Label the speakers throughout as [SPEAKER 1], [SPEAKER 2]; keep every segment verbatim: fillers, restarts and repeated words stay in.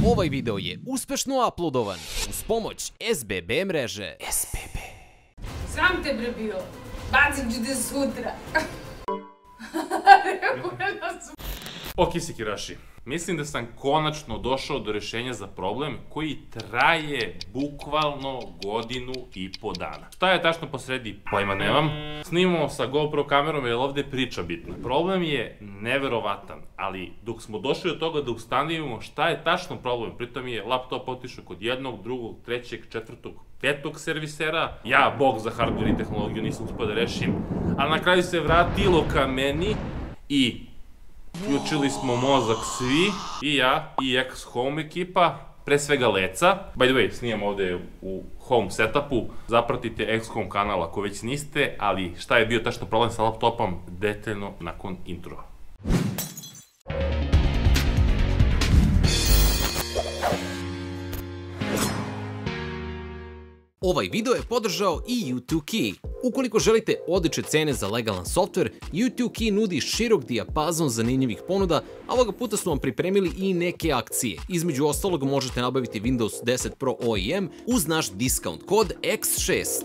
[SPEAKER 1] Ovaj video je uspešno uploadovan uz pomoć S B B mreže. S B B.
[SPEAKER 2] Sram te bre bilo. Bacit ću te sutra.
[SPEAKER 3] Ok, Sekiraši, mislim da sam konačno došao do rešenja za problem koji traje bukvalno godinu i po dana. Šta je tačno posredi? Pojma nemam. Snimamo sa GoPro kamerom jer ovde priča bitna. Problem je neverovatan, ali dok smo došli do toga da ustanovimo šta je tačno problem, pritom je laptop otišao kod jednog, drugog, trećeg, četvrtog, petog servisera. Ja, bog za hardware i tehnologiju, nisam uspio da rešim, ali na kraju se vratilo ka meni i uključili smo mozak svi, i ja, i X-Home ekipa, pre svega Leca. By the way, snimam ovde u home setupu, zapratite X-Home kanal ako već niste, ali šta je bio tačno problem sa laptopom, detaljno nakon introa.
[SPEAKER 1] Ovaj video je podržao i U dva Key. Ukoliko želite odlične cene za legalan softver, U dva Key nudi širok dijapazon zanimljivih ponuda, a ovoga puta su vam pripremili i neke akcije. Između ostalog možete nabaviti Windows deset Pro O E M uz naš discount kod X šest.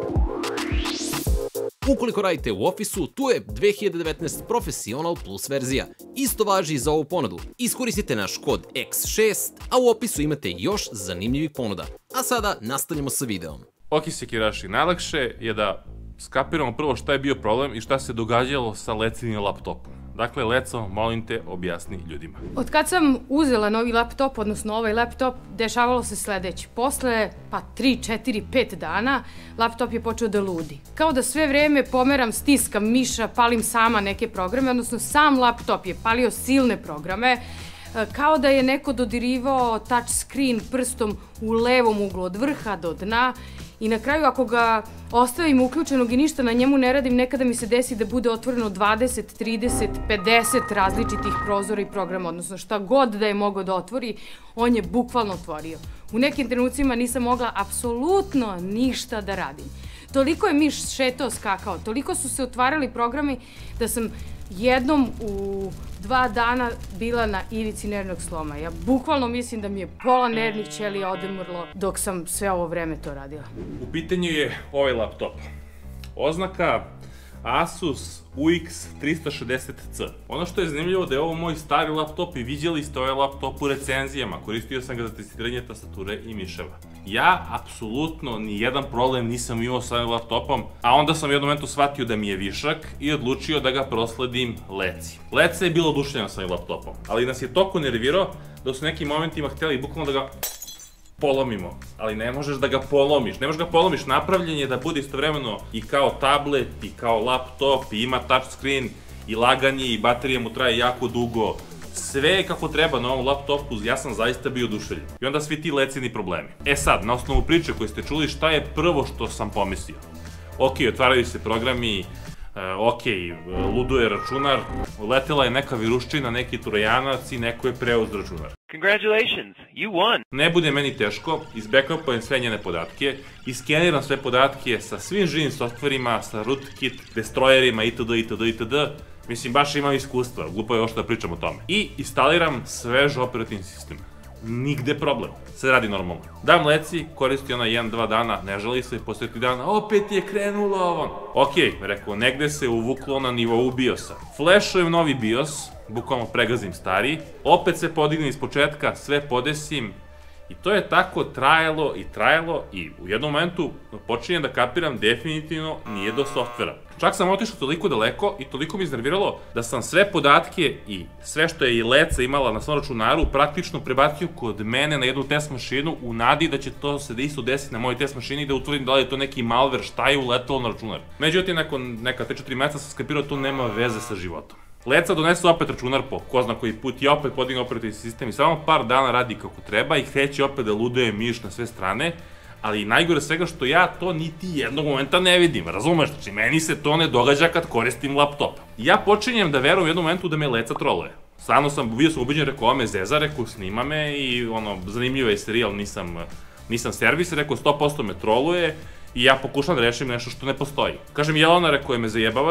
[SPEAKER 1] Ukoliko radite u Office-u, tu je dve hiljade devetnaeste Professional Plus verzija. Isto važi i za ovu ponudu. Iskoristite naš kod X šest, a u opisu imate još zanimljivih ponuda. A sada nastavljamo sa videom.
[SPEAKER 3] Ok, Sekiraši, najlakše je da skapiramo prvo šta je bio problem i šta se događalo sa Lecinim laptopom. Dakle, Leco, molim te, objasni ljudima.
[SPEAKER 2] Od kad sam uzela novi laptop, odnosno ovaj laptop, dešavalo se sledeće. Posle, pa tri, četiri, pet dana, laptop je počeo da ludi. Kao da sve vreme pomeram, stiskam miša, palim sama neke programe, odnosno sam laptop je palio silne programe, kao da je neko dodirivao touch screen prstom u levom uglu od vrha do dna. I na kraju, ako ga ostavim uključenog i ništa na njemu ne radim, nekada mi se desi da bude otvoreno dvadeset, trideset, pedeset različitih prozora i programa, odnosno šta god da je mogao da otvori, on je bukvalno otvorio. U nekim trenucima nisam mogla apsolutno ništa da radim. Toliko je miš šetao, skakao, toliko su se otvarali programi da sam jednom u dva dana bila na ivici nervnog sloma. Ja bukvalno mislim da mi je pola nervnih ćelija odmrlo dok sam sve ovo vreme to radila.
[SPEAKER 3] U pitanju je ovaj laptop. Oznaka Asus U X trista šezdeset C. Ono što je zanimljivo da je ovo moj stari laptop i vidjeli ste ovaj laptop u recenzijama. Koristio sam ga za testiranje tastature i miševa. Ja apsolutno ni jedan problem nisam imao sa ovim laptopom, a onda sam u jednom momentu shvatio da mi je višak i odlučio da ga prosledim Leci. Leca je bilo oduševljena sa ovim laptopom, ali nas je toliko nervirao da su nekim momentima htjeli bukvalno da ga polomimo, ali ne možeš da ga polomiš, ne možeš ga polomiš, napravljen je da bude istovremeno i kao tablet, i kao laptop, i ima touchscreen, i laganje, i baterija mu traje jako dugo, sve je kako treba na ovom laptopu, ja sam zaista bio oduševljen. I onda svi ti Lecini problemi. E sad, na osnovu priče koje ste čuli, šta je prvo što sam pomislio? Ok, otvaraju se programi, ok, luduje računar, letela je neka viruščina, neki trojanac i neko je preuz računar.
[SPEAKER 4] Congratulations, you won!
[SPEAKER 3] Ne bude meni teško, izbackupujem sve njene podatke, iskeniram sve podatke sa svim živim softverima, sa rootkit, destroyerima itd. itd. itd. Mislim, baš imam iskustva, glupo je još da pričam o tome. I instaliram svež operativni sistem. Nigde problem. Sve radi normalno. Dam Leci, koristi ona jedan, dva dana, ne žali se, posle tri dana, opet je krenulo ovo. Ok, rekao, negde se uvuklo na nivou BIOS-a. Flashujem novi BIOS, bukvalno pregazim stari, opet se podignem iz početka, sve podesim, i to je tako trajalo i trajalo i u jednom momentu počinjem da kapiram definitivno nije do softvera. Čak sam otišao toliko daleko i toliko mi iznerviralo da sam sve podatke i sve što je i Leca imala na svom računaru praktično prebacio kod mene na jednu test mašinu u nadi da će to se da isto desiti na mojoj test mašini i da utvrdim da li je to neki malware, šta je uletalo na računar. Međutim, nakon neka tri četiri meseca sam skapirao da to nema veze sa životom. Leca donese opet računar po ko zna koji put i opet podigne operativni sistem i samo par dana radi kako treba i kreće opet da luduje miš na sve strane, ali najgore svega što ja to niti jednog momenta ne vidim, razumeš? Znači, meni se to ne događa kad koristim laptop. Ja počinjem da verujem u jednom momentu da me Leca troluje. Stvarno sam, bio sam ubeđen, rekao, ova me zeza, rekao, snima me i ono, zanimljiv je serijal, nisam, nisam servis, rekao, sto posto me troluje i ja pokušam da rešim nešto što ne postoji. Kažem, Jelena, rekao, je me zajebavaš,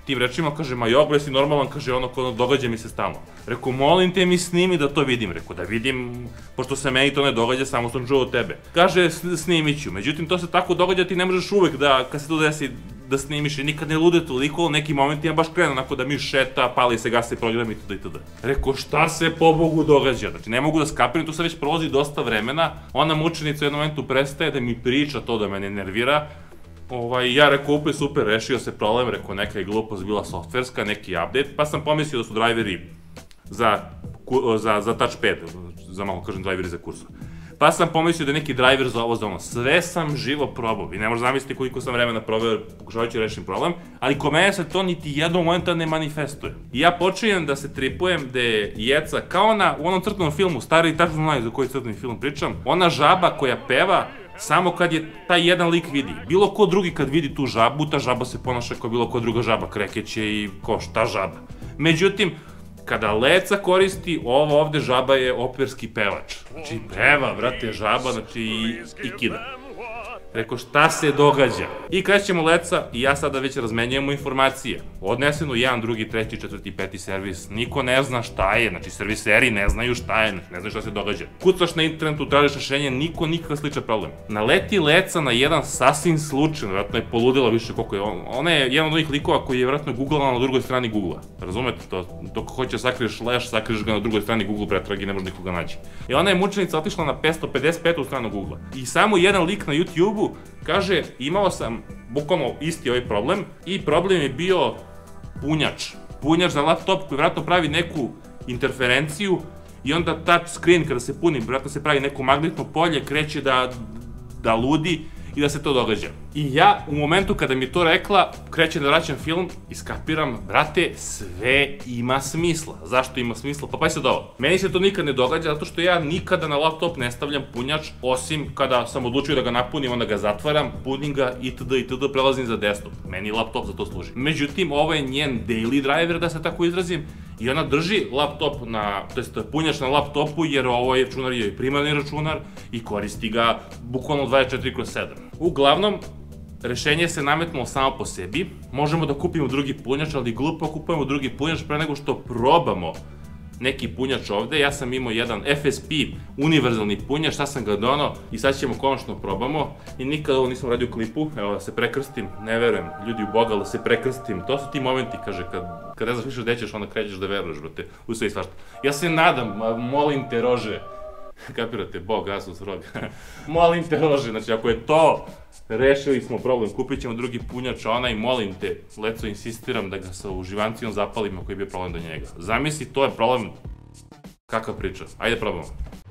[SPEAKER 3] tim rečima, kaže, ma jok, bre, si normalan, kaže, ono, ko događa mi se stalno. Rekao, molim te mi snimi da to vidim. Rekao, da vidim, pošto se meni to ne događa, samo sam čuo od tebe. Kaže, snimit ću. Međutim, to se tako događa, ti ne možeš uvek da, kad se to desi, da snimiš i nikad ne lude toliko, u nekim momentima baš krene onako da mi šeta, pali se, gase program itd. itd. Rekao, šta se pobogu događa? Znači, ne mogu da skapiram, tu se već prolazi dosta vremena, ona mučenica u jednom momentu prestaje da mi priča to da me ne nervira. Ovaj, ja rekao, upet super, rešio se problem, rekao, neka je glupost bila softverska, neki update, pa sam pomislio da su driveri za, za, za touchpad, za malo kažem driveri za kursor. Pa sam pomislio da je neki driver za ovo, za ono. Sve sam živo probao. Vi ne možete zamisliti koliko sam vremena proveo pokušavajući rešim problem, ali ko mene se to niti jednog momenta ne manifestuje. I ja počinjem da se tripujem da je Jeca, kao ona u onom crtanom filmu, stari tačno znaju za koji crtani film pričam, ona žaba koja peva samo kad je taj jedan lik vidi. Bilo ko drugi kad vidi tu žabu, ta žaba se ponaša kao bilo ko druga žaba, krekeće i ko šta žaba. Međutim, kada Leca koristi, ovo ovde žaba je operski pevač. Znači, peva, brate, žaba, znači, i, i kida. Rekao, šta se događa? I krećemo Leca i ja sada već razmenjujemo informacije. Odnesem u jedan, drugi, treći, četvrti, peti servis. Niko ne zna šta je, znači serviseri ne znaju šta je, ne znaju šta se događa. Kucaš na internetu, tražiš rešenje, niko nikakav sličan problem. Naleti Leca na jedan sasvim slučajno, vjerojatno je poludila više koliko je. Ona je jedan od onih likova koji je vjerojatno googlala na drugoj strani Google-a. Razumete to? Dok hoće sakriješ leš, sakriješ ga na drugoj strani Google pretrag i ne može nikoga naći. I ona je mučenica otišla na petsto pedeset petu stranu Google-a. I samo jedan lik na YouTube-u kaže, imao sam bukvalno isti ovaj problem i problem je bio punjač. Punjač za laptop koji vjerojatno pravi neku interferenciju i onda touch screen kada se puni, vjerojatno se pravi neko magnetno polje, kreće da, da ludi i da se to događa. I ja, u momentu kada mi to rekla, krećem da vraćam film i skapiram, brate, sve ima smisla. Zašto ima smisla? Pa pa sad ovo. Meni se to nikad ne događa, zato što ja nikada na laptop ne stavljam punjač, osim kada sam odlučio da ga napunim, onda ga zatvaram, punim ga, itd, itd, prelazim za desktop. Meni laptop za to služi. Međutim, ovo je njen daily driver, da se tako izrazim, i ona drži laptop na, to jest punjač na laptopu, jer ovo je računar, je primarni računar i koristi ga bukvalno dvadeset četiri kroz sedam. Uglavnom, rešenje se nametnulo samo po sebi, možemo da kupimo drugi punjač, ali glupo kupujemo drugi punjač pre nego što probamo neki punjač ovde. Ja sam imao jedan F S P univerzalni punjač, šta sam ga donao i sad ćemo konačno probamo. I nikada ovo nisam radio u klipu, evo da se prekrstim, ne verujem, ljudi u Boga, da se prekrstim. To su ti momenti, kaže, kad, kad ne znaš više gde ćeš, onda krećeš da veruješ, brate, u sve i svašta. Ja se nadam, molim te, Rože, kapirate, Bog, Asus, Rog, molim te, Rože, znači ako je to, rešili smo problem, kupit ćemo drugi punjač, a onaj, molim te, Leco, insistiram da ga sa uživancijom zapalimo koji je bio problem do njega. Zamisli, to je problem, kakva priča, ajde probamo.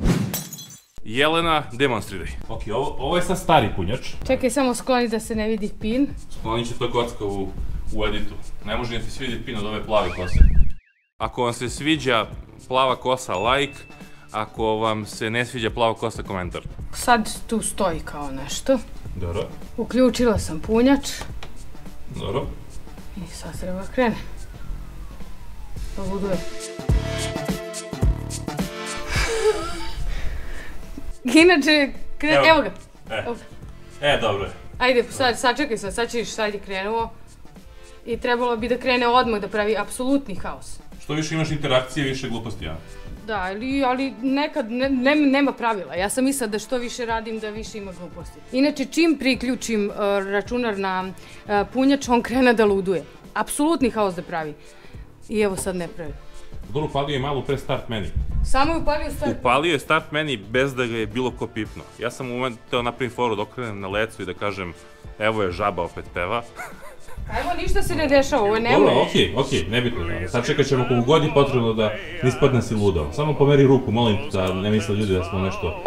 [SPEAKER 3] Jelena, demonstriraj. Ok, ovo, ovo je sad stari punjač.
[SPEAKER 2] Čekaj, samo skloni da se ne vidi pin.
[SPEAKER 3] Sklonit će to kocka u, u editu. Ne može ni se svidjeti pin od ove plave kose. Ako vam se sviđa plava kosa, like. Ako vam se ne sviđa plava kosa, komentar.
[SPEAKER 2] Sad tu stoji kao nešto.
[SPEAKER 3] Dobro.
[SPEAKER 2] Uključila sam punjač.
[SPEAKER 3] Dobro.
[SPEAKER 2] I sad treba krene. Poluduje. Inače, krene, evo ga.
[SPEAKER 3] E, dobro je.
[SPEAKER 2] Ajde, sad, sad čekaj sad, sad ćeš, sad je krenuo. I trebalo bi da krene odmah, da pravi apsolutni haos.
[SPEAKER 3] Što više imaš interakcije, više gluposti, ja?
[SPEAKER 2] Da, ali, ali nekad ne, ne, nema pravila. Ja sam mislila da što više radim, da više ima gluposti. Inače, čim priključim uh, računar na uh, punjač, on krene da luduje. Apsolutni haos da pravi. I evo sad ne pravi.
[SPEAKER 3] Dobro, upalio je malo pre start menu.
[SPEAKER 2] Samo je upalio start?
[SPEAKER 3] Upalio je start menu bez da ga je bilo ko pipno. Ja sam u momentu teo napravim foru da okrenem na Lecu i da kažem, evo je žaba opet peva.
[SPEAKER 2] Evo, ništa se ne dešava, ovo je nemoj.
[SPEAKER 3] Dobro, okej, okej, nebitno. Sad čekat ćemo koliko god je potrebno da ne ispadne si ludao. Samo pomeri ruku, molim da ne misle ljudi da smo nešto...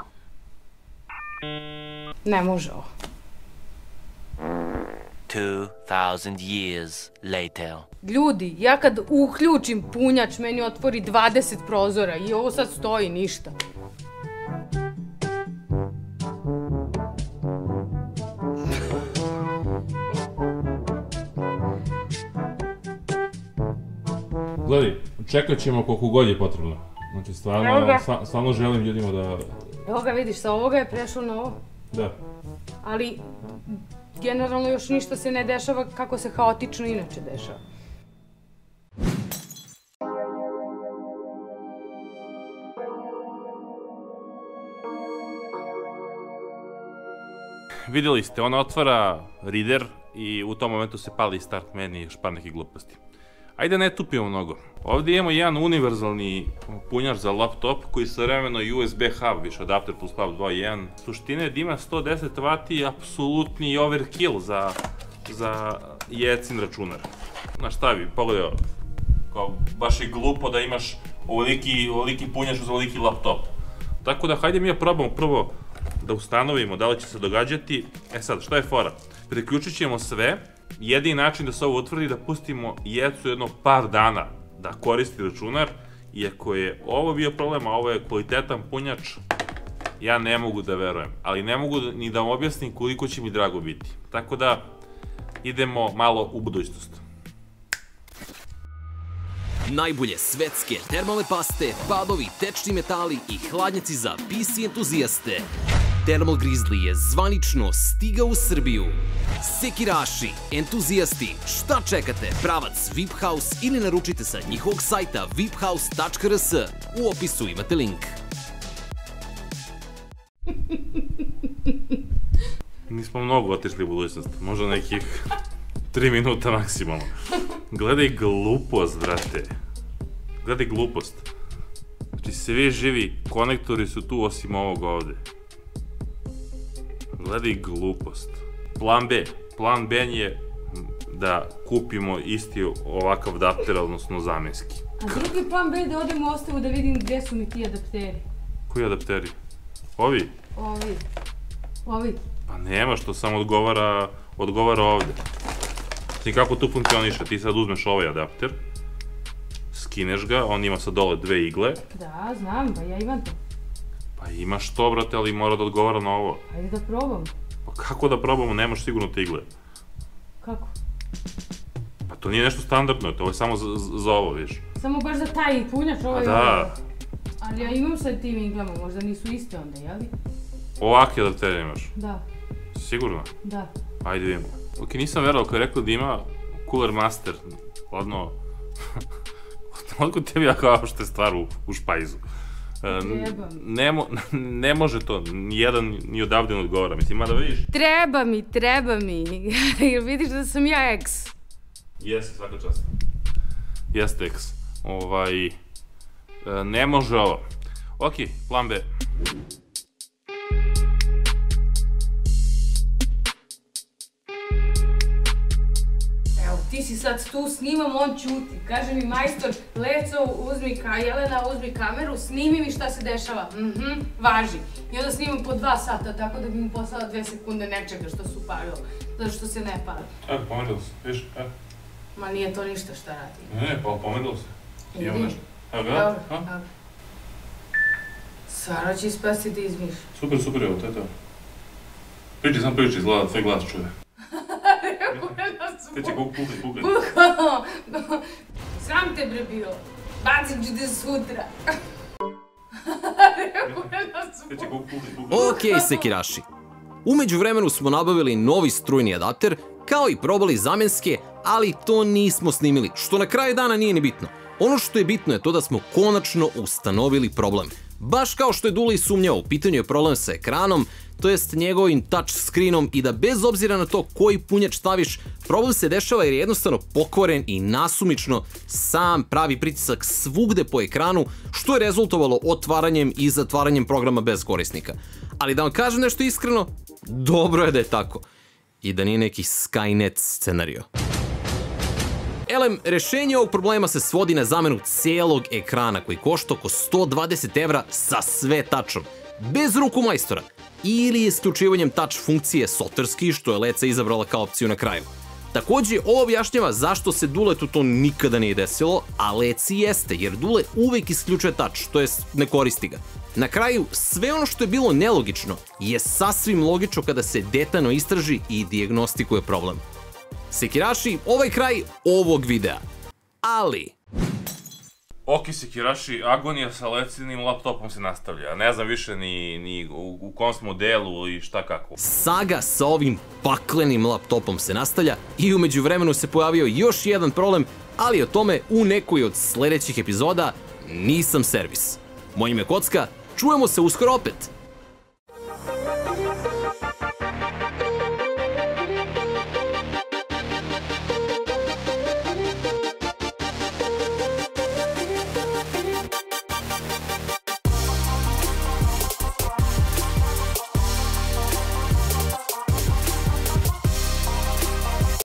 [SPEAKER 2] Ne može ovo.
[SPEAKER 5] two thousand years later.
[SPEAKER 2] Ljudi, ja kad uključim punjač, meni otvori dvadeset prozora i ovo sad stoji, ništa.
[SPEAKER 3] Gledaj, čekat ćemo koliko god je potrebno. Znači, stvarno, stvarno želim ljudima da...
[SPEAKER 2] Evo ga, vidiš, sa ovoga je prešlo na ovo.
[SPEAKER 3] Da.
[SPEAKER 2] Ali, generalno još ništa se ne dešava kako se haotično inače dešava.
[SPEAKER 3] vidjeli ste, ona otvara reader i u tom momentu se pali start menu i još par nekih gluposti. Ajde ne tupimo mnogo. Ovdje imamo jedan univerzalni punjač za laptop koji je istovremeno U S B hub, više adapter plus hub dva jedan. Suština je da ima sto deset vati, apsolutni overkill za, za jecin računar. Znaš šta bi, pogledaj ovo. Kao, baš je glupo da imaš ovoliki, ovoliki punjač uz ovoliki laptop. Tako da, hajde mi ja probamo prvo da ustanovimo da li će se događati. E sad, šta je fora? Priključit ćemo sve. Jedini način da se ovo utvrdi da pustimo jecu jedno par dana da koristi računar. Iako je ovo bio problem, a ovo je kvalitetan punjač, ja ne mogu da verujem. Ali ne mogu ni da vam objasnim koliko će mi drago biti. Tako da, idemo malo u budućnost.
[SPEAKER 1] Najbolje svetske termalne paste, padovi, tečni metali i hladnjaci za P C entuzijaste. Thermal Grizzly je zvanično stigao u Srbiju. Sekiraši, entuzijasti, šta čekate? Pravac V I P House ili naručite sa njihovog sajta viphouse tačka r s. U opisu imate link.
[SPEAKER 3] Nismo mnogo otišli u budućnost, možda nekih tri minuta maksimalno. Gledaj glupost, brate. Gledaj glupost. Znači, svi živi konektori su tu osim ovog ovde. Gledaj glupost. Plan B. Plan B je da kupimo isti ovakav adapter, odnosno zamenski.
[SPEAKER 2] A drugi plan B je da odem u ostavu da vidim gdje su mi ti adapteri.
[SPEAKER 3] Koji adapteri? Ovi?
[SPEAKER 2] Ovi. Ovi.
[SPEAKER 3] Pa nema, što samo odgovara, odgovara ovde. Znači kako tu funkcioniše, ti sad uzmeš ovaj adapter, skineš ga, on ima sad dole dve igle.
[SPEAKER 2] Da, znam, pa ja imam to.
[SPEAKER 3] Pa imaš to, brate, ali mora da odgovara na ovo.
[SPEAKER 2] Ajde da probam.
[SPEAKER 3] Pa kako da probamo, nemaš sigurno te igle.
[SPEAKER 2] Kako?
[SPEAKER 3] Pa to nije nešto standardno, to je samo za, za ovo, viš.
[SPEAKER 2] Samo baš za taj punjač ovaj.
[SPEAKER 3] Pa da.
[SPEAKER 2] Ali ja imam sad tim iglama, možda nisu iste onda, jeli?
[SPEAKER 3] Ovakve adaptere imaš?
[SPEAKER 2] Da.
[SPEAKER 3] Sigurno?
[SPEAKER 2] Da.
[SPEAKER 3] Ajde vidimo. Ok, nisam verovao koji je rekao da ima Cooler Master, odno... Odkud tebi jako ošte stvar u, u špajzu?
[SPEAKER 2] Treba mi.
[SPEAKER 3] Ne, mo, ne može to, nijedan ni odavde ne odgovara, mislim, mada vidiš.
[SPEAKER 2] Treba mi, treba mi. Jer vidiš da sam ja eks.
[SPEAKER 3] Jeste, svaka čast. Jeste eks. Ovaj... Ne može ovo. Ok, plan B.
[SPEAKER 2] Evo, ti si sad tu, snimam, on ćuti. Kaže mi majstor, Leco, uzmi ka, Jelena, uzmi kameru, snimi mi šta se dešava. Mhm, važi. I onda snimam po dva sata, tako da bi mu poslala dve sekunde nečega što se upalilo. Zato što se ne pali.
[SPEAKER 3] Evo, pomerilo se, viš, evo.
[SPEAKER 2] Ma nije to ništa šta radi.
[SPEAKER 3] Ne, pa pomerilo se. Imam nešto. Evo ga,
[SPEAKER 2] Dobro,
[SPEAKER 3] a?
[SPEAKER 2] dobro. Sara će ispasti da izmiš.
[SPEAKER 3] Super, super, evo, to je to. Priči, sam priči, izgleda da tvoj glas čuje. Te će kuk pukli, pukli.
[SPEAKER 2] Bukvalno. Sram te bre bilo. Bacit ću te sutra.
[SPEAKER 3] Te će kuk pukli, pukli.
[SPEAKER 1] Ok, sekiraši. Umeđu vremenu smo nabavili novi strujni adapter, kao i probali zamenske, ali to nismo snimili, što na kraju dana nije ni bitno. Ono što je bitno je to da smo konačno ustanovili problem. Baš kao što je Duli sumnjao, u pitanju je problem sa ekranom, to jest njegovim touch screenom i da bez obzira na to koji punjač staviš, problem se dešava jer je jednostavno pokvaren i nasumično sam pravi pritisak svugde po ekranu, što je rezultovalo otvaranjem i zatvaranjem programa bez korisnika. Ali da vam kažem nešto iskreno, dobro je da je tako. I da nije neki Skynet scenario. Elem, rešenje ovog problema se svodi na zamenu celog ekrana koji košta oko sto dvadeset evra sa sve tačom, bez ruku majstora, ili isključivanjem touch funkcije softverski, što je Leca izabrala kao opciju na kraju. Takođe, ovo objašnjava zašto se Duletu to nikada nije desilo, a Leci jeste, jer Dule uvek isključuje touch, to jest ne koristi ga. Na kraju, sve ono što je bilo nelogično je sasvim logično kada se detaljno istraži i dijagnostikuje problem. Sekiraši, ovaj kraj ovog videa. Ali...
[SPEAKER 3] Ok, sekiraši, agonija sa Lecinim laptopom se nastavlja. Ne znam više ni, ni u, u kom smo delu i šta kako.
[SPEAKER 1] Saga sa ovim paklenim laptopom se nastavlja i umeđu vremenu se pojavio još jedan problem, ali o tome u nekoj od sledećih epizoda. Nisam servis. Moje ime je Kocka, čujemo se uskoro opet.